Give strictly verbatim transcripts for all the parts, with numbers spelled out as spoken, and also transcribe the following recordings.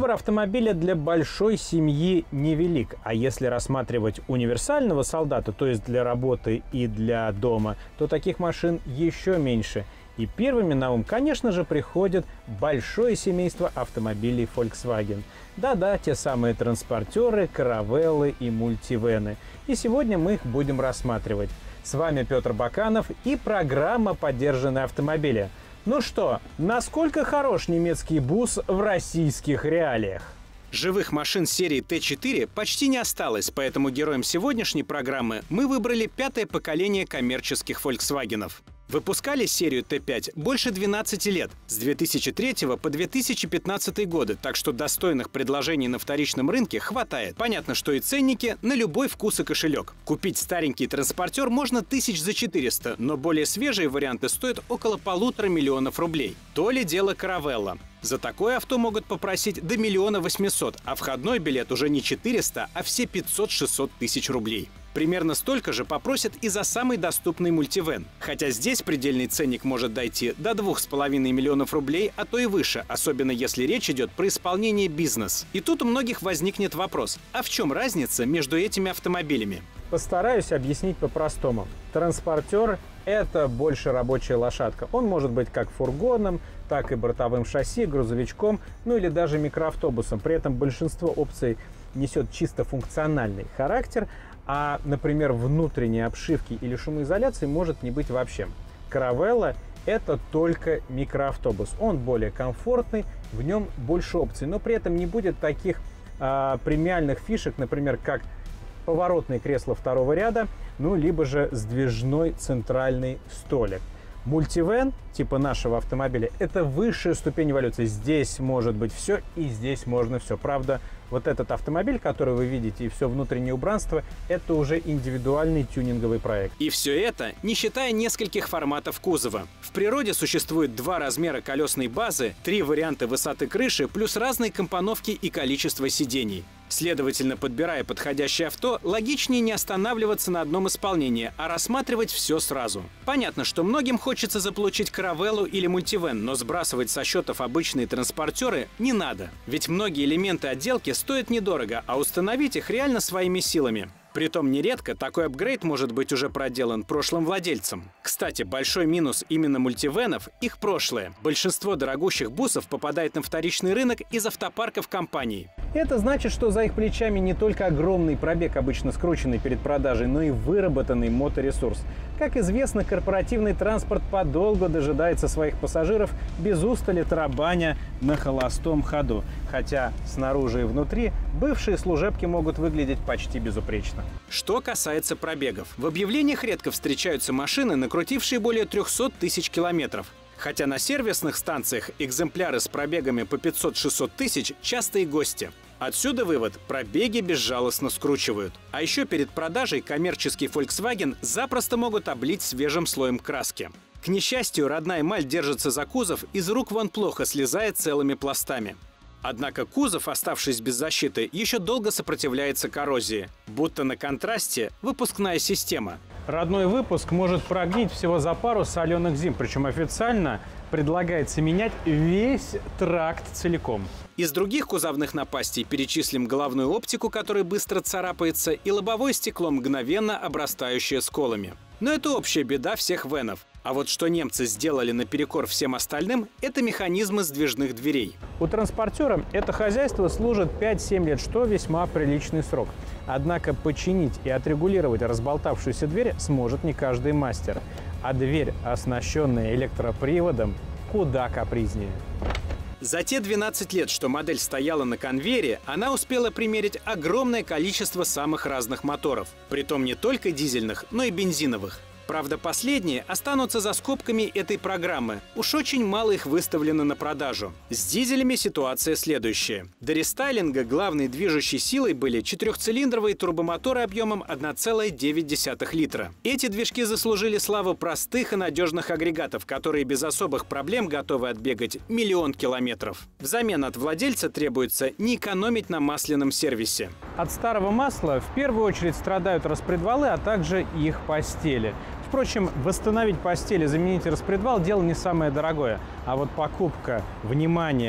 Выбор автомобиля для большой семьи невелик, а если рассматривать универсального солдата, то есть для работы и для дома, то таких машин еще меньше. И первыми на ум, конечно же, приходит большое семейство автомобилей Volkswagen. Да-да, те самые транспортеры, каравеллы и мультивены. И сегодня мы их будем рассматривать. С вами Петр Баканов и программа «Подержанные автомобили». Ну что, насколько хорош немецкий бус в российских реалиях? Живых машин серии Т четыре почти не осталось, поэтому героем сегодняшней программы мы выбрали пятое поколение коммерческих «Фольксвагенов». Выпускали серию Т пять больше двенадцати лет, с две тысячи третьего по две тысячи пятнадцатый годы, так что достойных предложений на вторичном рынке хватает. Понятно, что и ценники на любой вкус и кошелек. Купить старенький транспортер можно тысяч за четыреста, но более свежие варианты стоят около полутора миллионов рублей. То ли дело каравелла. За такое авто могут попросить до миллиона восьмисот, а входной билет уже не четыреста, а все пятьсот-шестьсот тысяч рублей. Примерно столько же попросят и за самый доступный мультивен. Хотя здесь предельный ценник может дойти до двух с половиной миллионов рублей, а то и выше, особенно если речь идет про исполнение бизнес. И тут у многих возникнет вопрос, а в чем разница между этими автомобилями? Постараюсь объяснить по-простому. Транспортер – это больше рабочая лошадка. Он может быть как фургоном, так и бортовым шасси, грузовичком, ну или даже микроавтобусом. При этом большинство опций несет чисто функциональный характер, а, например, внутренней обшивки или шумоизоляции может не быть вообще. Каравелла – это только микроавтобус. Он более комфортный, в нем больше опций, но при этом не будет таких а, премиальных фишек, например, как поворотное кресло второго ряда, ну, либо же сдвижной центральный столик. Мультивен, типа нашего автомобиля, это высшая ступень эволюции. Здесь может быть все, и здесь можно все. Правда, вот этот автомобиль, который вы видите, и все внутреннее убранство, это уже индивидуальный тюнинговый проект. И все это, не считая нескольких форматов кузова. В природе существует два размера колесной базы, три варианта высоты крыши, плюс разные компоновки и количество сидений. Следовательно, подбирая подходящее авто, логичнее не останавливаться на одном исполнении, а рассматривать все сразу. Понятно, что многим хочется заполучить каравеллу или мультивен, но сбрасывать со счетов обычные транспортеры не надо. Ведь многие элементы отделки стоят недорого, а установить их реально своими силами. Притом нередко такой апгрейд может быть уже проделан прошлым владельцем. Кстати, большой минус именно мультивенов – их прошлое. Большинство дорогущих бусов попадает на вторичный рынок из автопарков компаний. Это значит, что за их плечами не только огромный пробег, обычно скрученный перед продажей, но и выработанный моторесурс. Как известно, корпоративный транспорт подолгу дожидается своих пассажиров без устали тарабаня на холостом ходу. Хотя снаружи и внутри бывшие служебки могут выглядеть почти безупречно. Что касается пробегов. В объявлениях редко встречаются машины, накрутившие более трёхсот тысяч километров. Хотя на сервисных станциях экземпляры с пробегами по пятьсот-шестьсот тысяч частые гости. Отсюда вывод – пробеги безжалостно скручивают. А еще перед продажей коммерческий Volkswagen запросто могут облить свежим слоем краски. К несчастью, родная эмаль держится за кузов, из рук вон плохо слезает целыми пластами. Однако кузов, оставшись без защиты, еще долго сопротивляется коррозии. Будто на контрасте выпускная система. Родной выпуск может прогнить всего за пару соленых зим, причем официально предлагается менять весь тракт целиком. Из других кузовных напастей перечислим головную оптику, которая быстро царапается, и лобовое стекло, мгновенно обрастающее сколами. Но это общая беда всех венов. А вот что немцы сделали наперекор всем остальным – это механизмы сдвижных дверей. У транспортера это хозяйство служит пять-семь лет, что весьма приличный срок. Однако починить и отрегулировать разболтавшуюся дверь сможет не каждый мастер. А дверь, оснащенная электроприводом, куда капризнее. За те двенадцать лет, что модель стояла на конвейере, она успела примерить огромное количество самых разных моторов. Притом не только дизельных, но и бензиновых. Правда, последние останутся за скобками этой программы. Уж очень мало их выставлено на продажу. С дизелями ситуация следующая. До рестайлинга главной движущей силой были четырехцилиндровые турбомоторы объемом одна целая девять десятых литра. Эти движки заслужили славу простых и надежных агрегатов, которые без особых проблем готовы отбегать миллион километров. Взамен от владельца требуется не экономить на масляном сервисе. От старого масла в первую очередь страдают распредвалы, а также их постели. Впрочем, восстановить постель и заменить распредвал – дело не самое дорогое. А вот покупка, внимание,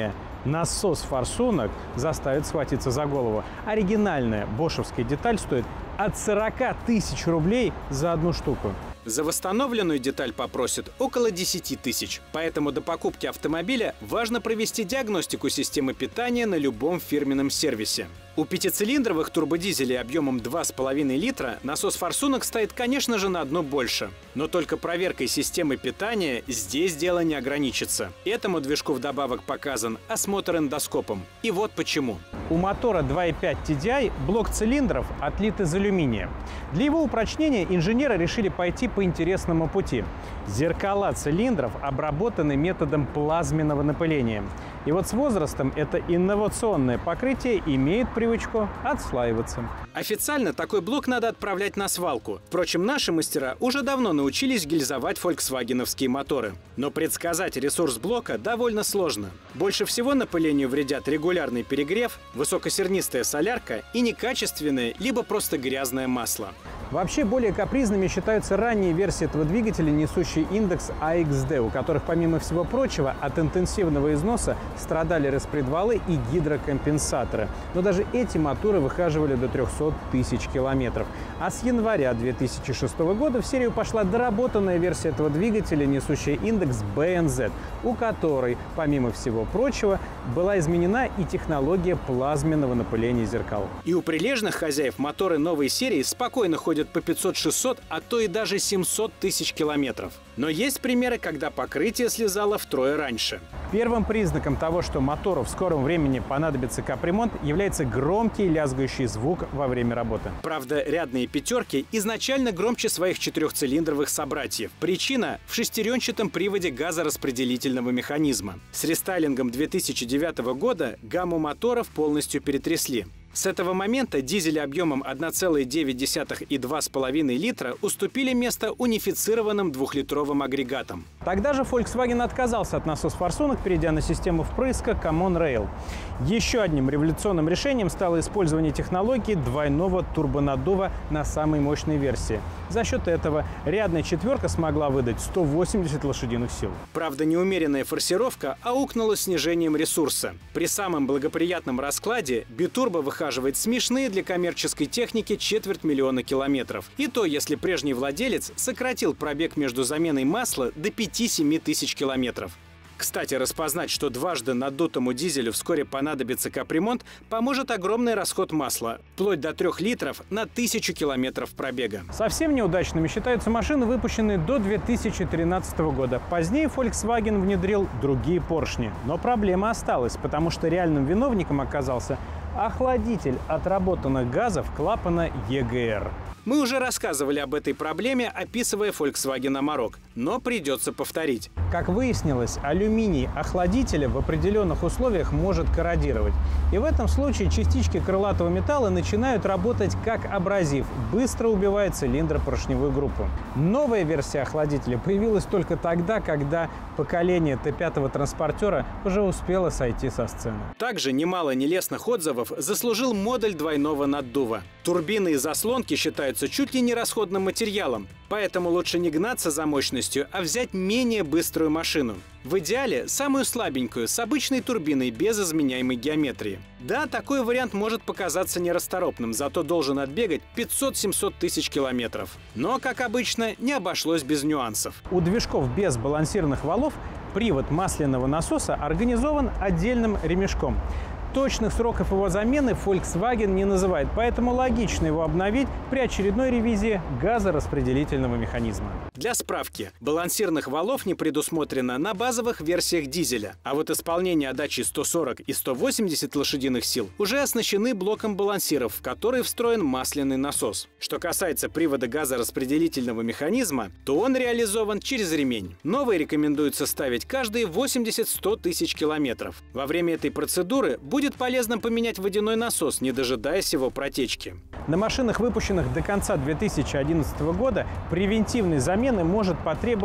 Насос-форсунок заставит схватиться за голову. Оригинальная бошевская деталь стоит от сорока тысяч рублей за одну штуку. За восстановленную деталь попросят около десяти тысяч. Поэтому до покупки автомобиля важно провести диагностику системы питания на любом фирменном сервисе. У пятицилиндровых турбодизелей объемом два с половиной литра насос форсунок стоит, конечно же, на одно больше. Но только проверкой системы питания здесь дело не ограничится. Этому движку вдобавок показан осмотр эндоскопом. И вот почему. У мотора два и пять ти ди ай блок цилиндров отлит из алюминия. Для его упрочнения инженеры решили пойти по интересному пути. Зеркала цилиндров обработаны методом плазменного напыления. И вот с возрастом это инновационное покрытие имеет привычку отслаиваться. Официально такой блок надо отправлять на свалку. Впрочем, наши мастера уже давно научились гильзовать фольксвагеновские моторы. Но предсказать ресурс блока довольно сложно. Больше всего напылению вредят регулярный перегрев, высокосернистая солярка и некачественное, либо просто грязное масло. Вообще более капризными считаются ранние версии этого двигателя, несущие индекс а икс ди, у которых, помимо всего прочего, от интенсивного износа страдали распредвалы и гидрокомпенсаторы. Но даже эти моторы выхаживали до трёхсот тысяч километров. А с января две тысячи шестого года в серию пошла доработанная версия этого двигателя, несущая индекс бэ эн зет, у которой, помимо всего прочего, была изменена и технология плазменного напыления зеркал. И у прилежных хозяев моторы новой серии спокойно ходят по пятьсот-шестьсот, а то и даже семьсот тысяч километров. Но есть примеры, когда покрытие слезало втрое раньше. Первым признаком того, что мотору в скором времени понадобится капремонт, является громкий лязгающий звук во время работы. Правда, рядные пятерки изначально громче своих четырехцилиндровых собратьев. Причина в шестеренчатом приводе газораспределительного механизма. С рестайлингом две тысячи девятого года гамму моторов полностью перетрясли. С этого момента дизели объемом одна целая девять десятых и два с половиной литра уступили место унифицированным двухлитровым агрегатам. Тогда же Volkswagen отказался от насос-форсунок, перейдя на систему впрыска Common Rail. Еще одним революционным решением стало использование технологии двойного турбонаддува на самой мощной версии. За счет этого рядная четверка смогла выдать сто восемьдесят лошадиных сил. Правда, неумеренная форсировка аукнула снижением ресурса. При самом благоприятном раскладе битурбо выхаживает смешные для коммерческой техники четверть миллиона километров. И то, если прежний владелец сократил пробег между заменой масла до пяти-семи тысяч километров. Кстати, распознать, что дважды надутому дизелю вскоре понадобится капремонт, поможет огромный расход масла, вплоть до трёх литров на тысячу километров пробега. Совсем неудачными считаются машины, выпущенные до две тысячи тринадцатого года. Позднее Volkswagen внедрил другие поршни. Но проблема осталась, потому что реальным виновником оказался охладитель отработанных газов клапана е гэ эр. Мы уже рассказывали об этой проблеме, описывая Volkswagen Amarok, но придется повторить. Как выяснилось, алюминий охладителя в определенных условиях может корродировать. И в этом случае частички крылатого металла начинают работать как абразив, быстро убивая цилиндропоршневую группу. Новая версия охладителя появилась только тогда, когда поколение тэ пять транспортера уже успело сойти со сцены. Также немало нелестных отзывов заслужил модуль двойного наддува. Турбины и заслонки считаются чуть ли не расходным материалом, поэтому лучше не гнаться за мощностью, а взять менее быструю машину. В идеале самую слабенькую, с обычной турбиной без изменяемой геометрии. Да, такой вариант может показаться нерасторопным, зато должен отбегать пятьсот-семьсот тысяч километров. Но, как обычно, не обошлось без нюансов. У движков без балансирных валов привод масляного насоса организован отдельным ремешком. Точных сроков его замены Volkswagen не называет, поэтому логично его обновить при очередной ревизии газораспределительного механизма. Для справки, балансирных валов не предусмотрено на базовых версиях дизеля, а вот исполнение отдачи сто сорок и сто восемьдесят лошадиных сил уже оснащены блоком балансиров, в который встроен масляный насос. Что касается привода газораспределительного механизма, то он реализован через ремень. Новый рекомендуется ставить каждые восемьдесят-сто тысяч километров. Во время этой процедуры будет Будет полезно поменять водяной насос, не дожидаясь его протечки. На машинах, выпущенных до конца две тысячи одиннадцатого года, превентивной замены может потребовать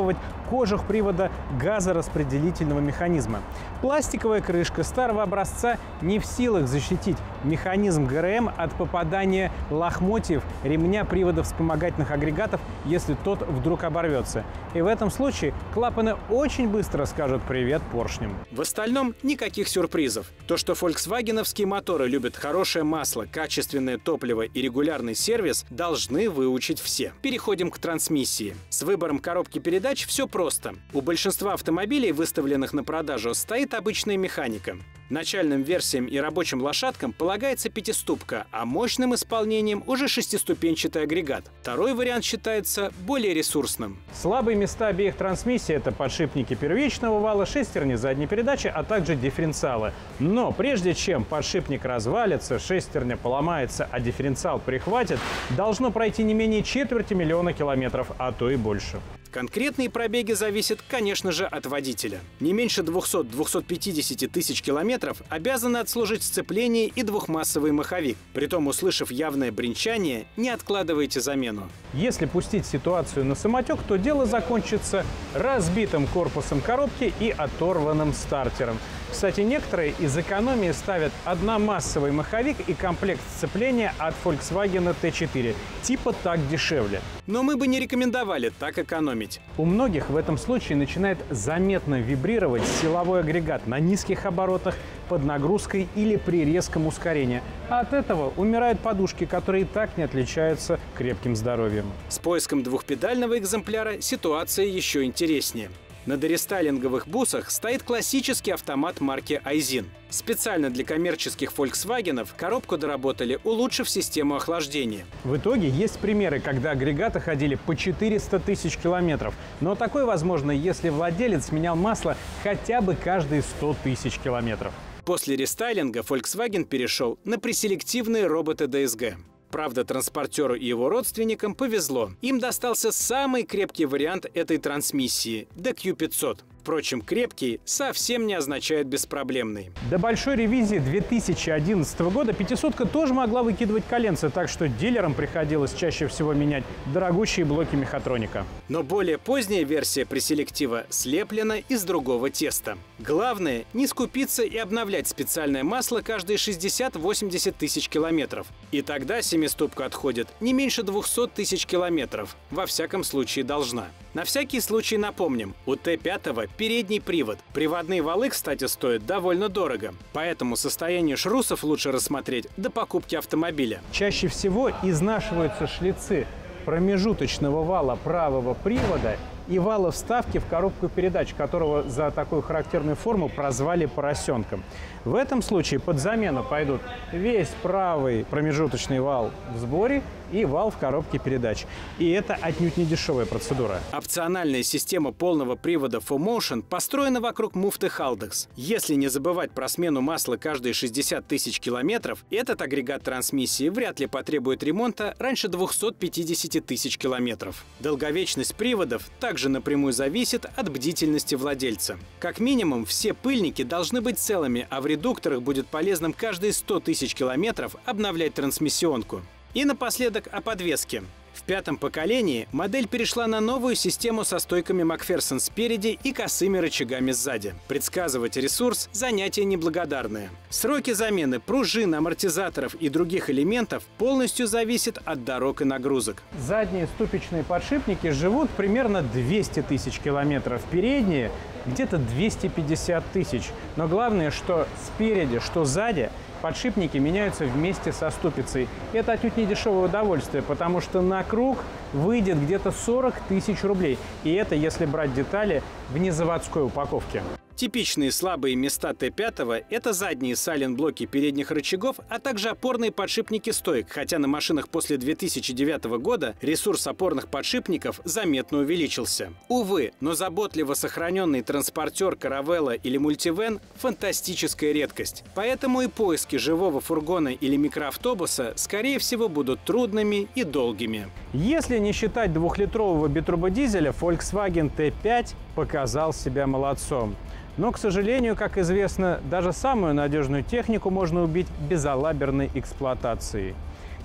кожух привода газораспределительного механизма. Пластиковая крышка старого образца не в силах защитить механизм ГРМ от попадания лохмотьев ремня привода вспомогательных агрегатов, если тот вдруг оборвется. И в этом случае клапаны очень быстро скажут «привет» поршням. В остальном никаких сюрпризов. То, что фольксвагеновские моторы любят хорошее масло, качественное топливо и регулярный сервис, должны выучить все. Переходим к трансмиссии. С выбором коробки передач все просто. У большинства автомобилей, выставленных на продажу, стоит обычная механика. Начальным версиям и рабочим лошадкам полагается пятиступка, а мощным исполнением уже шестиступенчатый агрегат. Второй вариант считается более ресурсным. Слабые места обеих трансмиссий – это подшипники первичного вала, шестерни задней передачи, а также дифференциалы. Но прежде чем подшипник развалится, шестерня поломается, а дифференциал прихватит, должно пройти не менее четверти миллиона километров, а то и больше. Конкретные пробеги зависят, конечно же, от водителя. Не меньше двухсот — двухсот пятидесяти тысяч километров обязаны отслужить сцепление и двухмассовый маховик. Притом, услышав явное бренчание, не откладывайте замену. Если пустить ситуацию на самотек, то дело закончится разбитым корпусом коробки и оторванным стартером. Кстати, некоторые из экономии ставят одномассовый маховик и комплект сцепления от Volkswagen тэ четыре. Типа так дешевле. Но мы бы не рекомендовали так экономить. У многих в этом случае начинает заметно вибрировать силовой агрегат на низких оборотах, под нагрузкой или при резком ускорении. А от этого умирают подушки, которые и так не отличаются крепким здоровьем. С поиском двухпедального экземпляра ситуация еще интереснее. На дорестайлинговых бусах стоит классический автомат марки Aisin. Специально для коммерческих фольксвагенов коробку доработали, улучшив систему охлаждения. В итоге есть примеры, когда агрегаты ходили по четыреста тысяч километров. Но такое возможно, если владелец менял масло хотя бы каждые сто тысяч километров. После рестайлинга Volkswagen перешел на преселективные роботы дэ эс гэ. Правда, транспортеру и его родственникам повезло. Им достался самый крепкий вариант этой трансмиссии – дэ кью пятьсот. Впрочем, крепкий совсем не означает беспроблемный. До большой ревизии две тысячи одиннадцатого года пятисотка тоже могла выкидывать коленца, так что дилерам приходилось чаще всего менять дорогущие блоки мехатроника. Но более поздняя версия преселектива слеплена из другого теста. Главное – не скупиться и обновлять специальное масло каждые шестьдесят — восемьдесят тысяч километров. И тогда семиступка отходит не меньше двухсот тысяч километров. Во всяком случае, должна. На всякий случай напомним, у тэ пять передний привод. Приводные валы, кстати, стоят довольно дорого. Поэтому состояние шрусов лучше рассмотреть до покупки автомобиля. Чаще всего изнашиваются шлицы промежуточного вала правого привода и вала вставки в коробку передач, которого за такую характерную форму прозвали поросенком. В этом случае под замену пойдут весь правый промежуточный вал в сборе и вал в коробке передач. И это отнюдь не дешевая процедура. Опциональная система полного привода фо моушен построена вокруг муфты Haldex. Если не забывать про смену масла каждые шестьдесят тысяч километров, этот агрегат трансмиссии вряд ли потребует ремонта раньше двухсот пятидесяти тысяч километров. Долговечность приводов также напрямую зависит от бдительности владельца. Как минимум, все пыльники должны быть целыми, а в редукторах будет полезным каждые сто тысяч километров обновлять трансмиссионку. И напоследок о подвеске. В пятом поколении модель перешла на новую систему со стойками Макферсон спереди и косыми рычагами сзади. Предсказывать ресурс – занятие неблагодарное. Сроки замены пружин, амортизаторов и других элементов полностью зависят от дорог и нагрузок. Задние ступичные подшипники живут примерно двести тысяч километров, передние – где-то двести пятьдесят тысяч. Но главное, что спереди, что сзади подшипники меняются вместе со ступицей. Это отнюдь не дешевое удовольствие, потому что на круг выйдет где-то сорок тысяч рублей. И это если брать детали в незаводской упаковке. Типичные слабые места тэ пять – это задние сайлент-блоки передних рычагов, а также опорные подшипники стоек, хотя на машинах после две тысячи девятого года ресурс опорных подшипников заметно увеличился. Увы, но заботливо сохраненный транспортер, каравелла или мультивэн – фантастическая редкость. Поэтому и поиски живого фургона или микроавтобуса, скорее всего, будут трудными и долгими. Если не считать двухлитрового битурбодизеля, Volkswagen тэ пять показал себя молодцом. Но, к сожалению, как известно, даже самую надежную технику можно убить безалаберной эксплуатацией.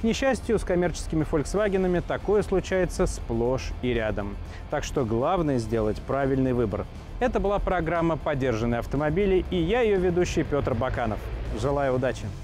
К несчастью, с коммерческими «Фольксвагенами» такое случается сплошь и рядом. Так что главное сделать правильный выбор. Это была программа «Подержанные автомобили», и я, ее ведущий Петр Баканов. Желаю удачи!